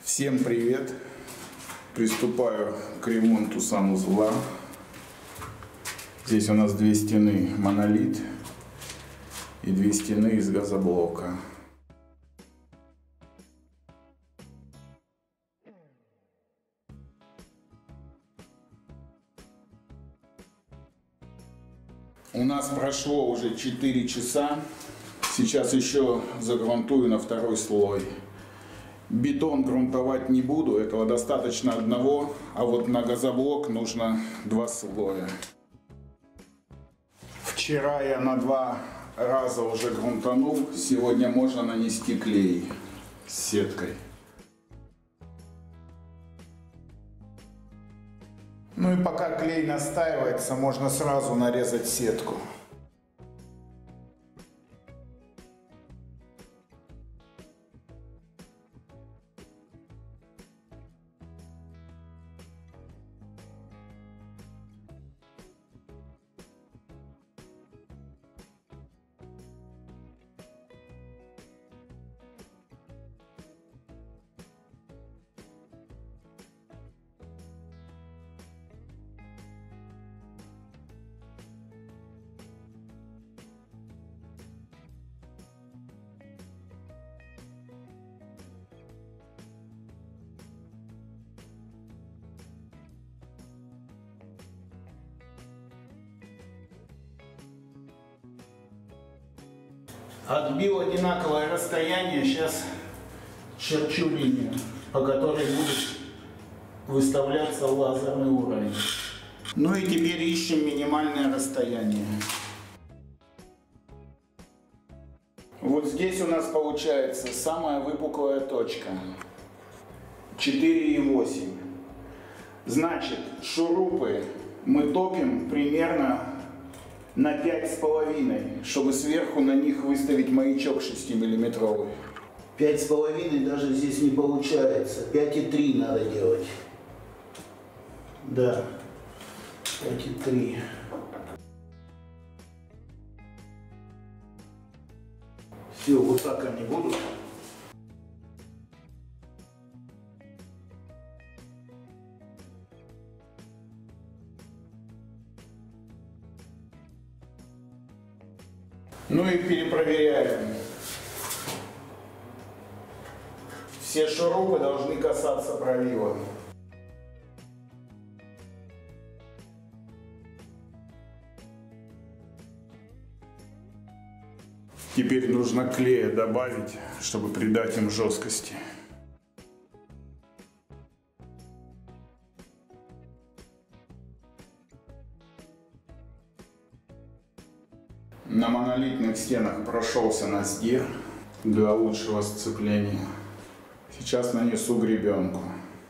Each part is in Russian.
Всем привет! Приступаю к ремонту санузла. Здесь у нас две стены монолит и две стены из газоблока. У нас прошло уже 4 часа. Сейчас еще загрунтую на второй слой. Бетон грунтовать не буду, этого достаточно одного, а вот на газоблок нужно 2 слоя. Вчера я на 2 раза уже грунтанул, сегодня можно нанести клей с сеткой. Ну и пока клей настаивается, можно сразу нарезать сетку. Отбил одинаковое расстояние, сейчас черчу линию, по которой будет выставляться лазерный уровень. Ну и теперь ищем минимальное расстояние. Вот здесь у нас получается самая выпуклая точка 4,8. Значит, шурупы мы топим примерно на 5,5, чтобы сверху на них выставить маячок 6-миллиметровый. 5,5 даже здесь не получается. 5,3 надо делать. Да, 5,3. Все, вот так они будут. Ну и перепроверяем. Все шурупы должны касаться правила. Теперь нужно клея добавить, чтобы придать им жесткости. На монолитных стенах прошелся настил для лучшего сцепления. Сейчас нанесу гребенку.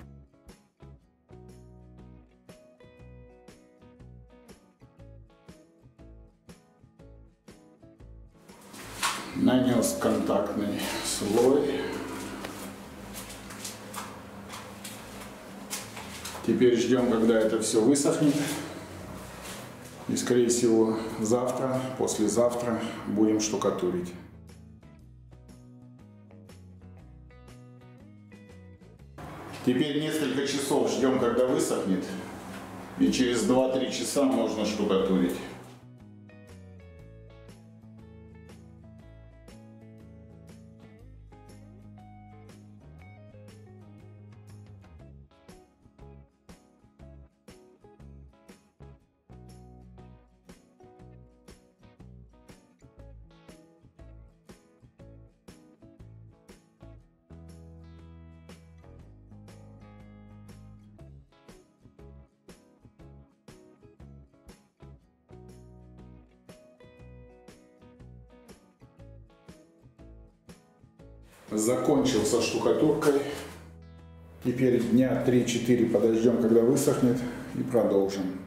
Нанес контактный слой. Теперь ждем, когда это все высохнет. И, скорее всего, завтра, послезавтра будем штукатурить. Теперь несколько часов ждем, когда высохнет. И через 2-3 часа можно штукатурить. Закончил со штукатуркой. Теперь дня 3-4 подождем, когда высохнет, и продолжим.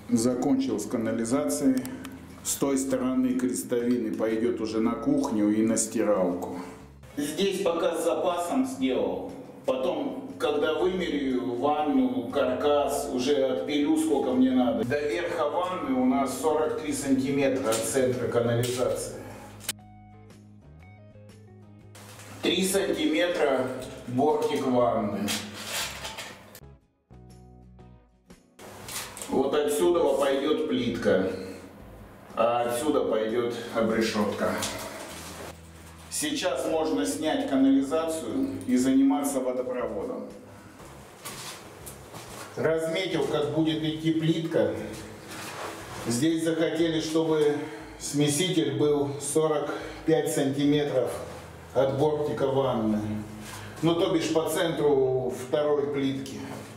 Закончил с канализацией. С той стороны крестовины пойдет уже на кухню и на стиралку. Здесь пока с запасом сделал. Потом, когда вымерю ванну, каркас, уже отпилю сколько мне надо. До верха ванны у нас 43 сантиметра от центра канализации. 3 сантиметра бортик ванны. Вот отсюда пойдет плитка, а отсюда пойдет обрешетка. Сейчас можно снять канализацию и заниматься водопроводом. Разметил, как будет идти плитка. Здесь захотели, чтобы смеситель был 45 сантиметров от бортика ванны. Ну, то бишь по центру второй плитки.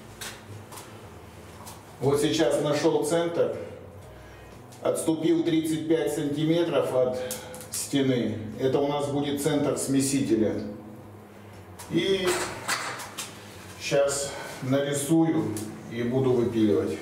Вот сейчас нашел центр, отступил 35 сантиметров от стены. Это у нас будет центр смесителя. И сейчас нарисую и буду выпиливать.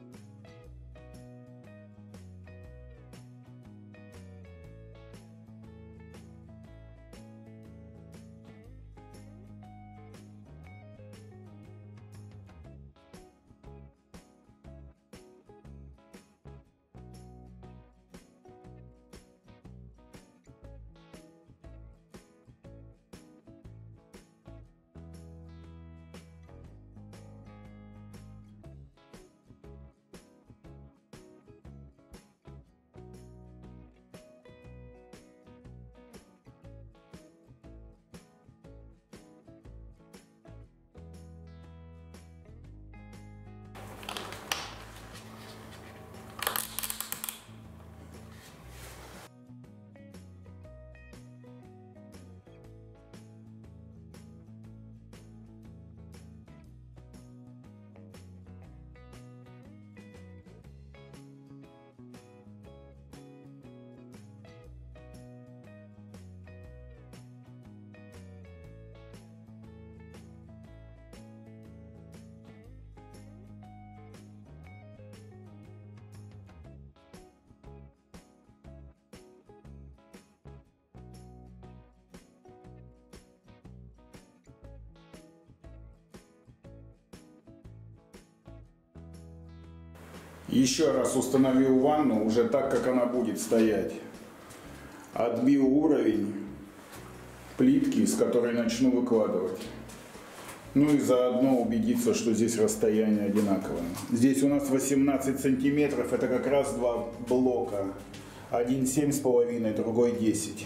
Еще раз установил ванну, уже так, как она будет стоять. Отбил уровень плитки, с которой начну выкладывать. Ну и заодно убедиться, что здесь расстояние одинаковое. Здесь у нас 18 сантиметров, это как раз два блока. Один 7,5, другой 10.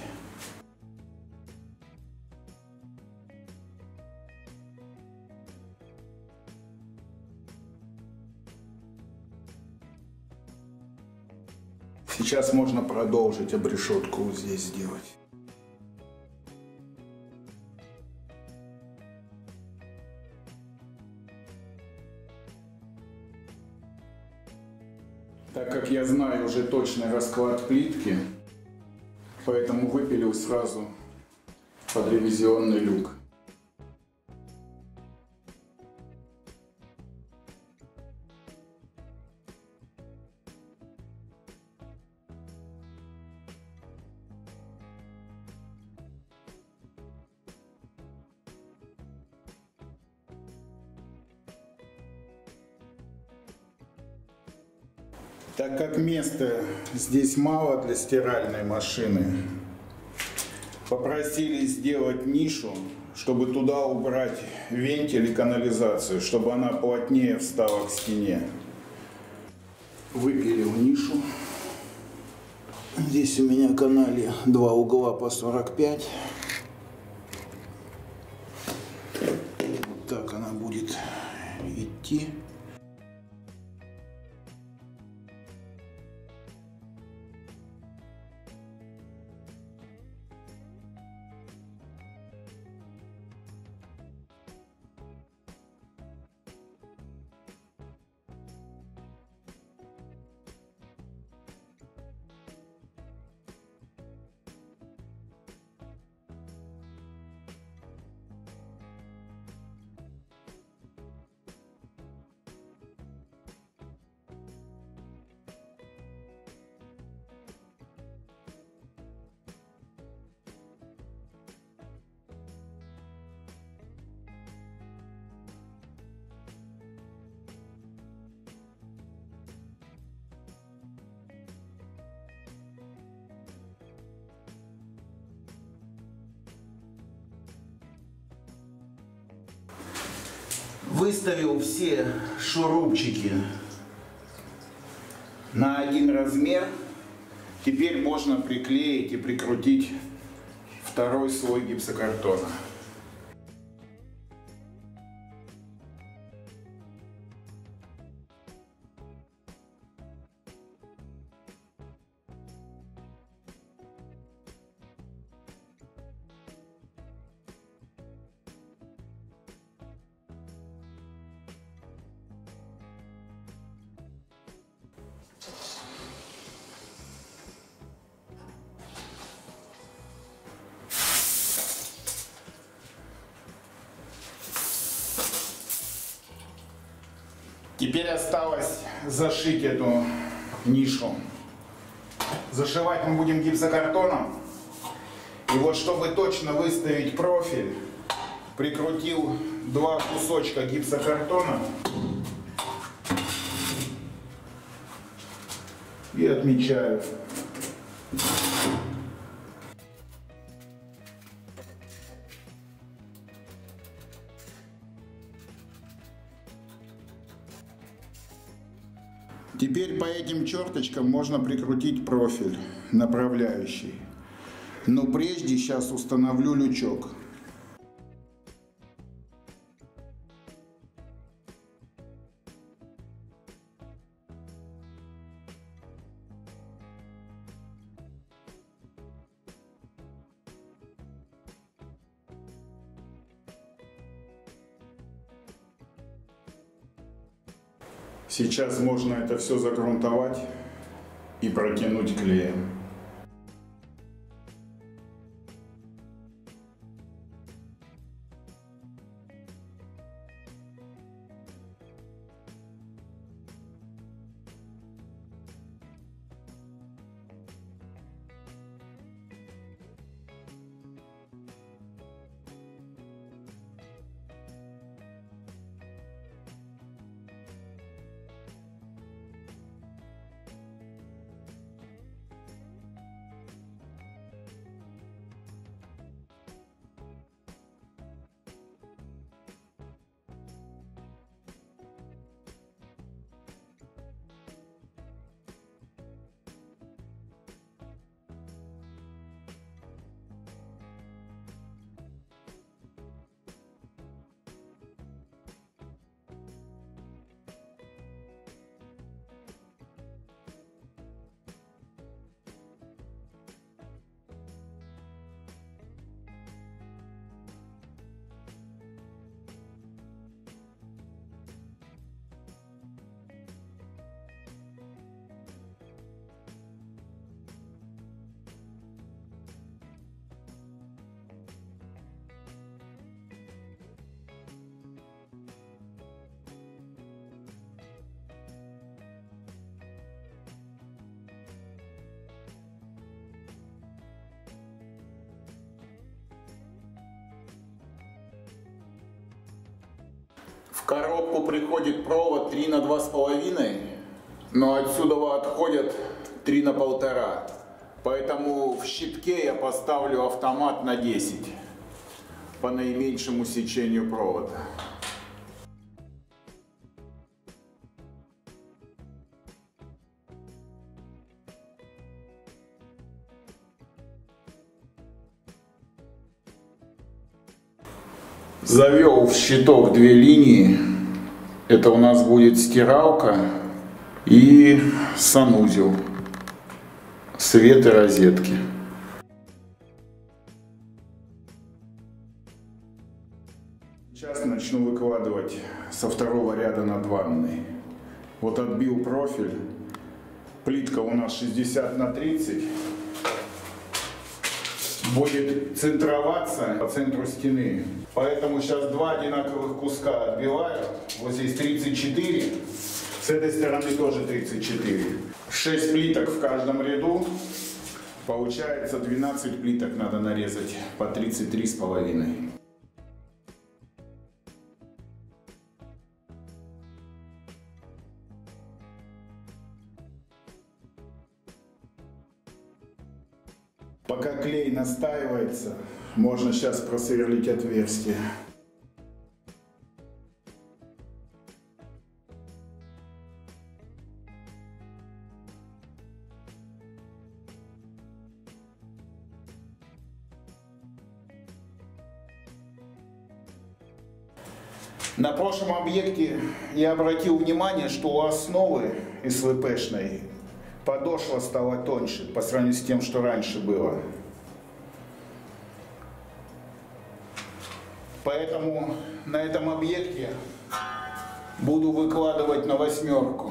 Сейчас можно продолжить обрешетку здесь сделать. Так как я знаю уже точный расклад плитки, поэтому выпилил сразу под ревизионный люк. Так как места здесь мало для стиральной машины, попросили сделать нишу, чтобы туда убрать вентиль и канализацию, чтобы она плотнее встала к стене. Выпилил нишу. Здесь у меня канале два угла по 45. Вот так она будет идти. Выставил все шурупчики на один размер. Теперь можно приклеить и прикрутить второй слой гипсокартона. Теперь осталось зашить эту нишу. Зашивать мы будем гипсокартоном. И вот чтобы точно выставить профиль, прикрутил 2 кусочка гипсокартона и отмечаю. Теперь по этим черточкам можно прикрутить профиль направляющий. Но прежде сейчас установлю лючок. Сейчас можно это все загрунтовать и протянуть клеем. В коробку приходит провод 3 на 2,5, но отсюда отходят 3 на 1,5. Поэтому в щитке я поставлю автомат на 10 по наименьшему сечению провода. Завел в щиток 2 линии. Это у нас будет стиралка и санузел, свет и розетки. Сейчас начну выкладывать со второго ряда над ванной. Вот отбил профиль. Плитка у нас 60 на 30. Будет центроваться по центру стены. Поэтому сейчас 2 одинаковых куска отбиваю. Вот здесь 34. С этой стороны тоже 34. 6 плиток в каждом ряду. Получается 12 плиток надо нарезать по 33,5. Пока клей настаивается, можно сейчас просверлить отверстие. На прошлом объекте я обратил внимание, что у основы СВПшной подошва стала тоньше по сравнению с тем, что раньше было. Поэтому на этом объекте буду выкладывать на 8.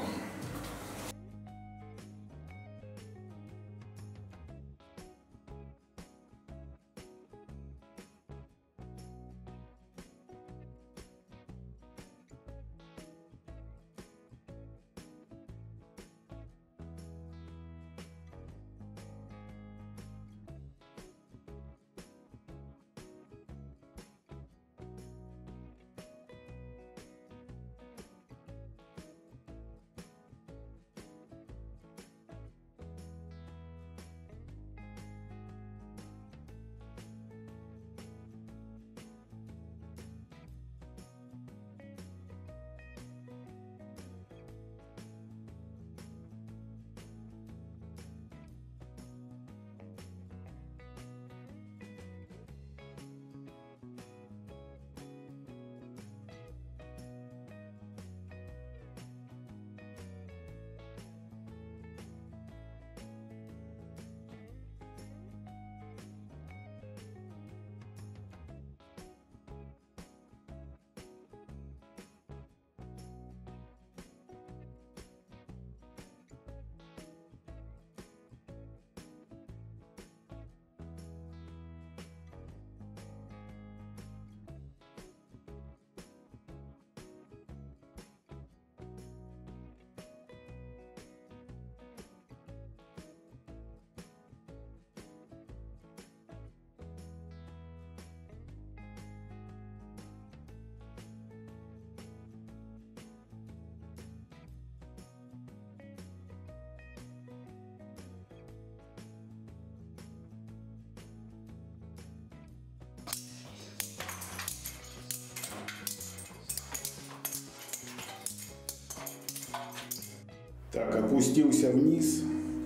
Так, опустился вниз.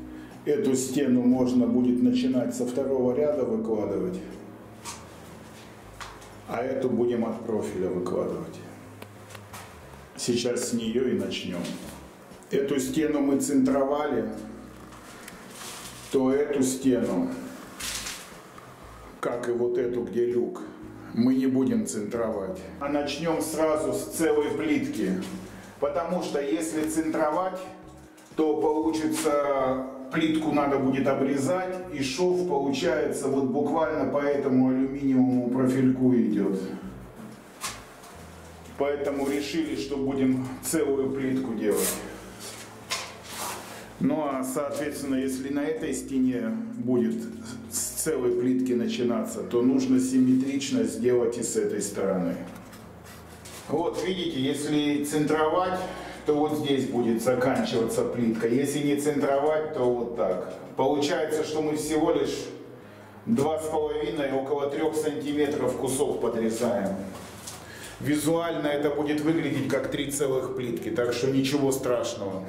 Эту стену можно будет начинать со 2-го ряда выкладывать, а эту будем от профиля выкладывать. Сейчас с нее и начнем. Эту стену мы центровали, то эту стену, как и вот эту, где люк, мы не будем центровать. А начнем сразу с целой плитки, потому что если центровать, то получится, плитку надо будет обрезать, и шов получается вот буквально по этому алюминиевому профильку идет. Поэтому решили, что будем целую плитку делать. Ну а соответственно, если на этой стене будет с целой плитки начинаться, то нужно симметрично сделать и с этой стороны. Вот видите, если центровать, то вот здесь будет заканчиваться плитка. Если не центровать, то вот так. Получается, что мы всего лишь 2,5, около 3 сантиметров кусок подрезаем. Визуально это будет выглядеть как 3 целых плитки, так что ничего страшного.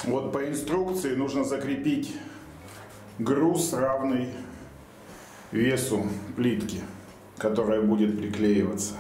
Вот по инструкции нужно закрепить груз, равный весу плитки, которая будет приклеиваться.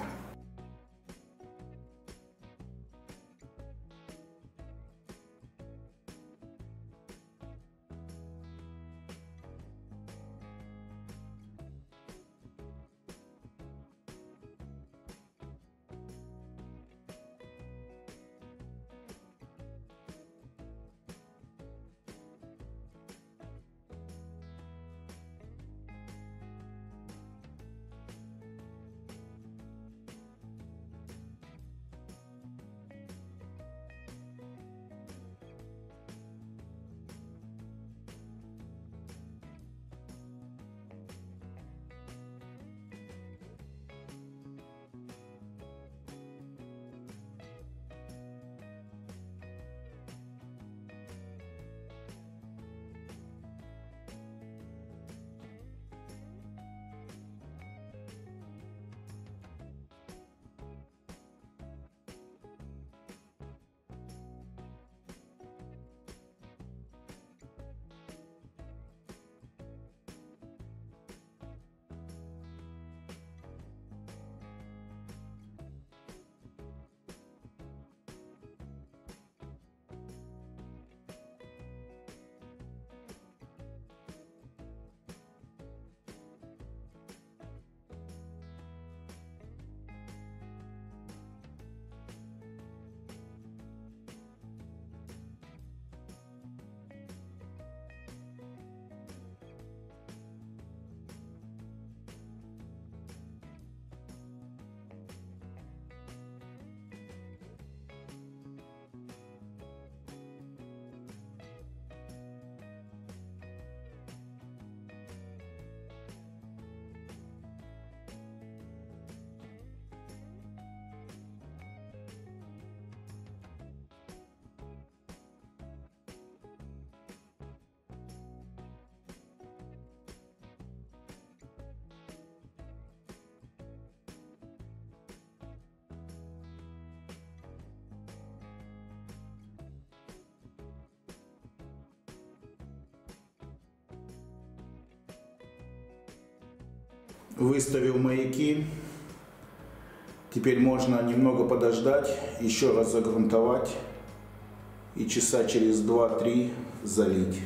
Выставил маяки. Теперь можно немного подождать, еще раз загрунтовать и часа через 2-3 залить.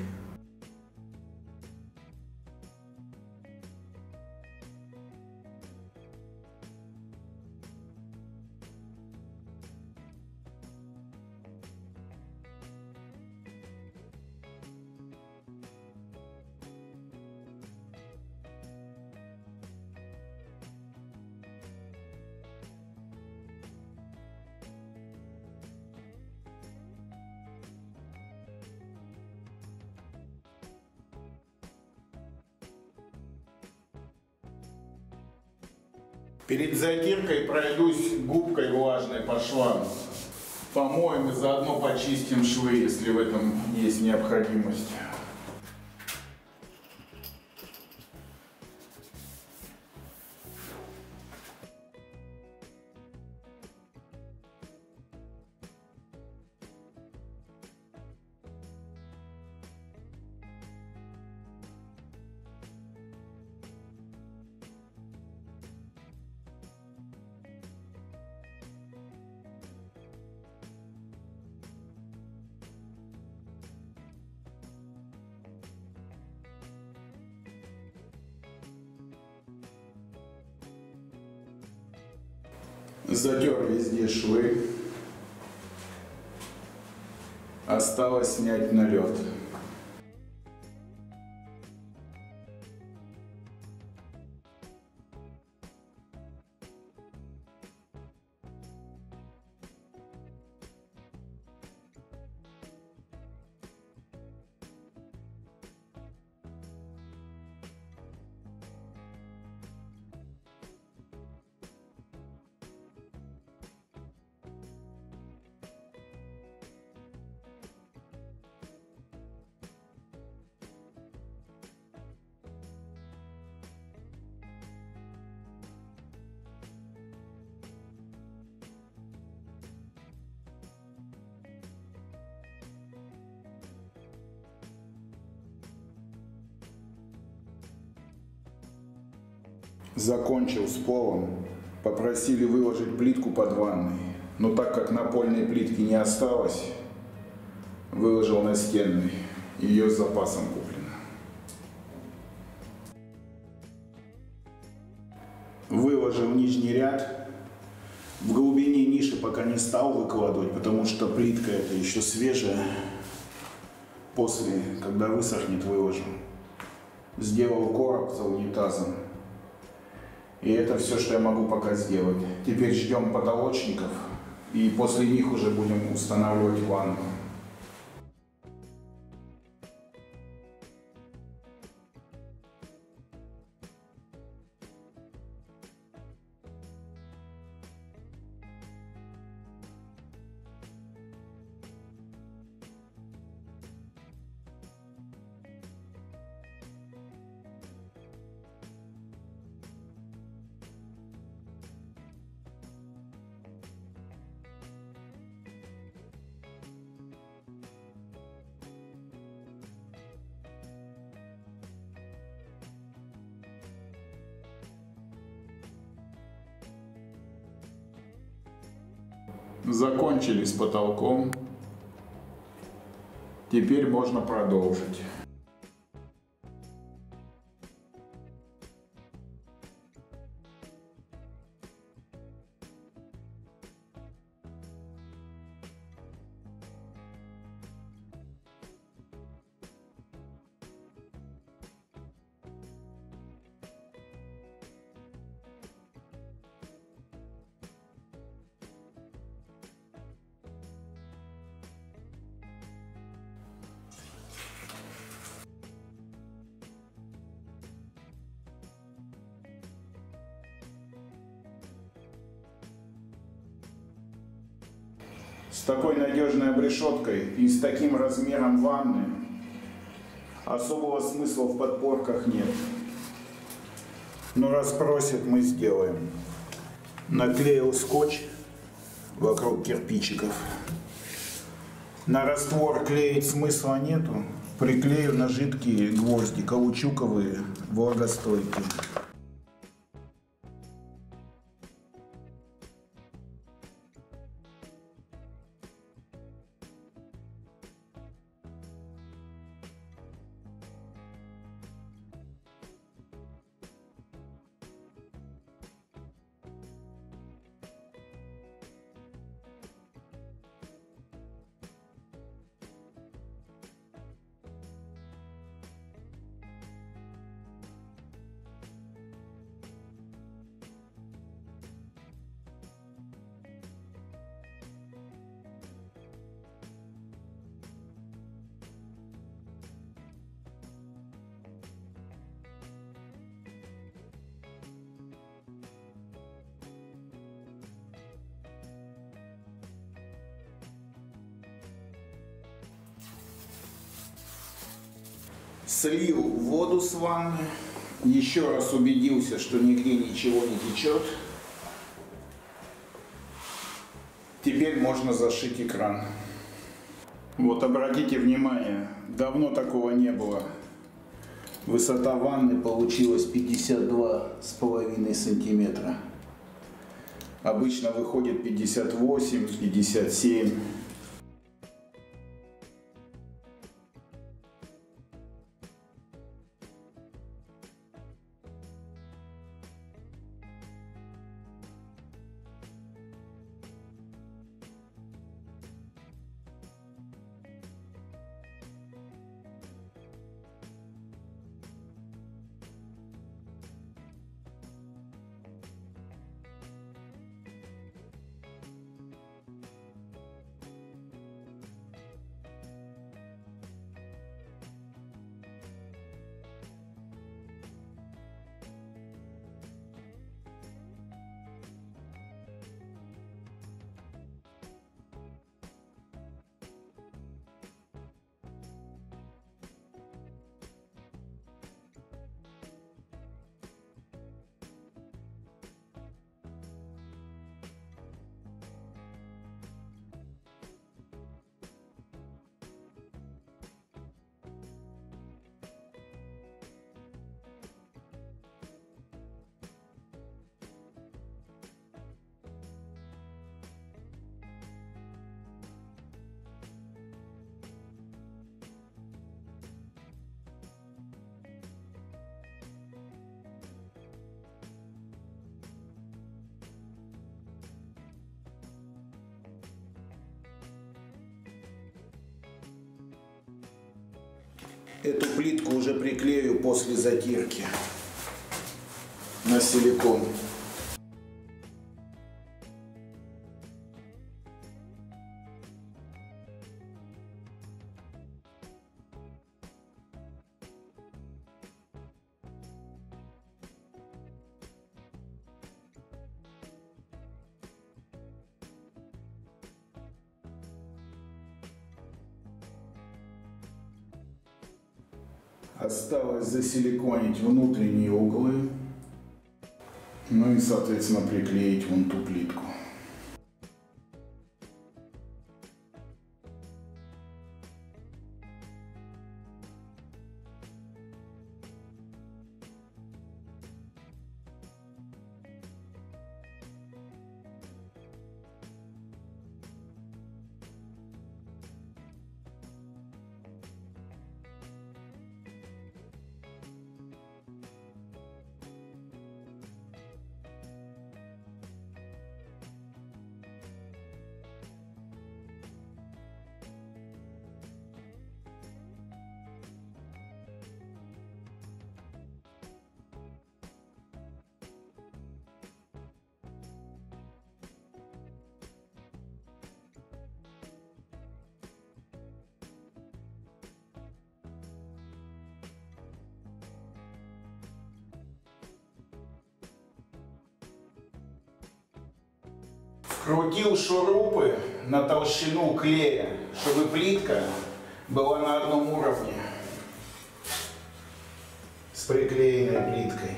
Перед затиркой пройдусь губкой влажной по швам. Помоем и заодно почистим швы, если в этом есть необходимость. Затер везде швы. Осталось снять налет. Закончил с полом. Попросили выложить плитку под ванной. Но так как напольной плитки не осталось, выложил настенной. Ее с запасом куплено. Выложил нижний ряд. В глубине ниши пока не стал выкладывать, потому что плитка это еще свежая. После, когда высохнет, выложу. Сделал короб за унитазом. И это все, что я могу пока сделать. Теперь ждем потолочников. И после них уже будем устанавливать ванну. Закончили с потолком. Теперь можно продолжить. С такой надежной обрешеткой и с таким размером ванны особого смысла в подпорках нет. Но раз просят, мы сделаем. Наклеил скотч вокруг кирпичиков. На раствор клеить смысла нету. Приклею на жидкие гвозди, каучуковые, влагостойкие. Слил воду с ванны, еще раз убедился, что нигде ничего не течет. Теперь можно зашить экран. Вот обратите внимание, давно такого не было. Высота ванны получилась 52,5 сантиметра. Обычно выходит 58, 57. Эту плитку уже приклею после затирки на силикон. Осталось засиликонить внутренние углы, ну и, соответственно, приклеить вон ту плитку. Вкрутил шурупы на толщину клея, чтобы плитка была на одном уровне с приклеенной плиткой.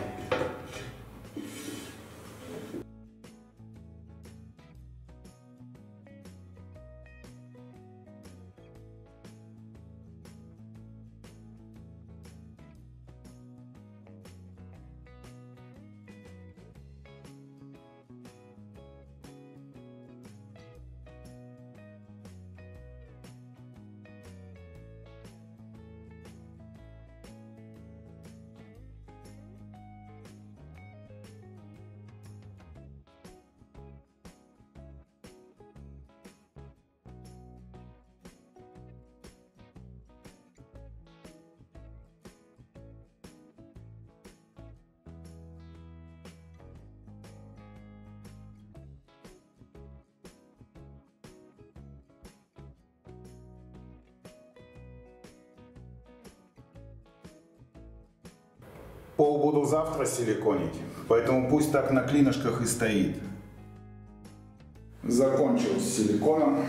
Пол буду завтра силиконить, поэтому пусть так на клинышках и стоит. Закончил с силиконом.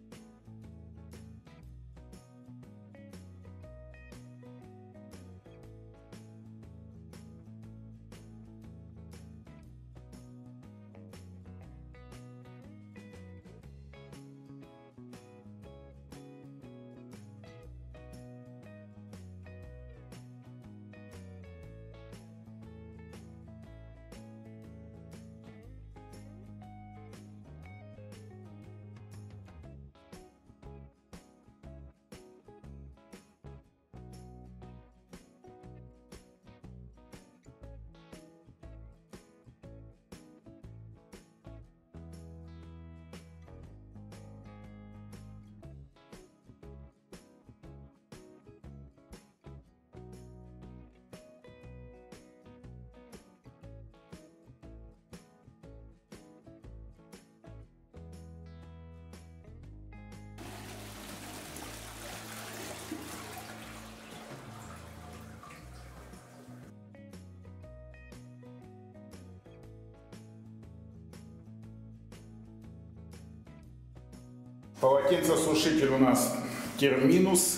Полотенцесушитель у нас Терминус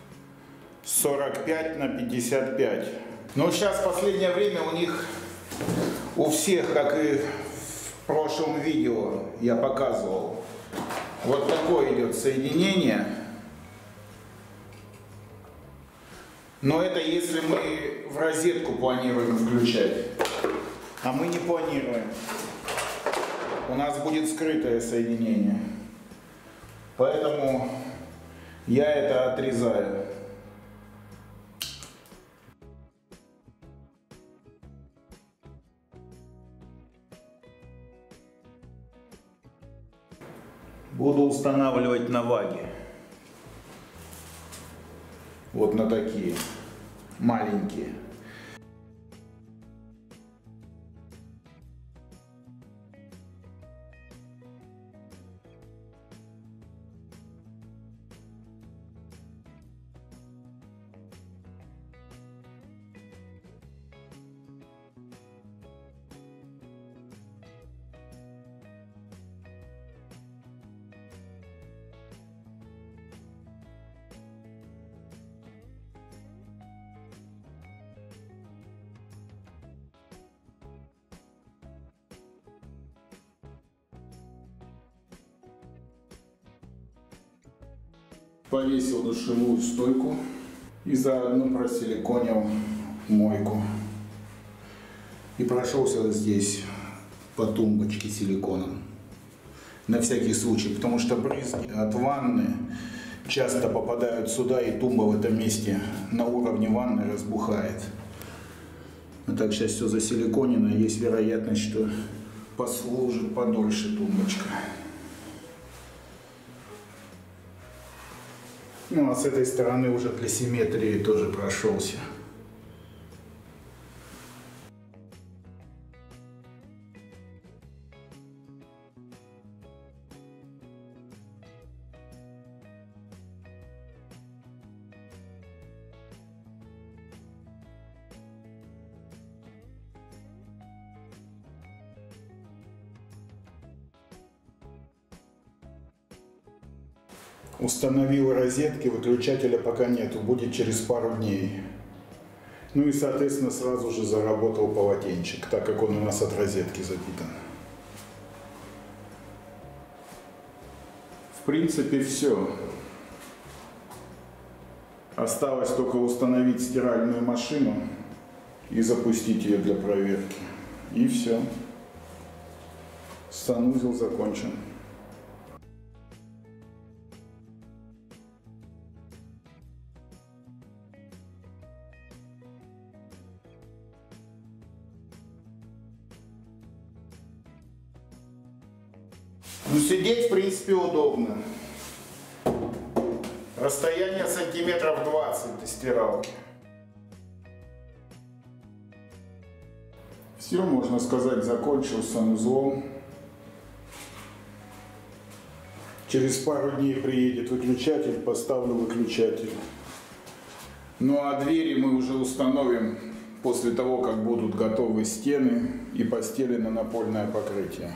45 на 55. Но сейчас в последнее время у них, у всех, как и в прошлом видео я показывал, вот такое идет соединение. Но это если мы в розетку планируем включать. А мы не планируем. У нас будет скрытое соединение. Поэтому я это отрезаю. Буду устанавливать на ваге. вот на такие маленькие. Повесил душевую стойку и заодно просиликонил мойку. И прошелся здесь по тумбочке силиконом. На всякий случай, потому что брызги от ванны часто попадают сюда, и тумба в этом месте на уровне ванны разбухает. А так сейчас все засиликонено, есть вероятность, что послужит подольше тумбочка. Ну а с этой стороны уже для симметрии тоже прошелся. Установил розетки, выключателя пока нету, будет через пару дней. Ну и, соответственно, сразу же заработал полотенчик, так как он у нас от розетки запитан. В принципе, все. Осталось только установить стиральную машину и запустить ее для проверки. И все. Санузел закончен. Ну, сидеть, в принципе, удобно. Расстояние сантиметров 20 до стиралки. Все, можно сказать, закончил санузлом. Через пару дней приедет выключатель, поставлю выключатель. Ну а двери мы уже установим после того, как будут готовы стены и постелено напольное покрытие.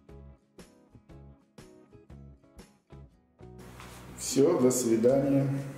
Все, до свидания.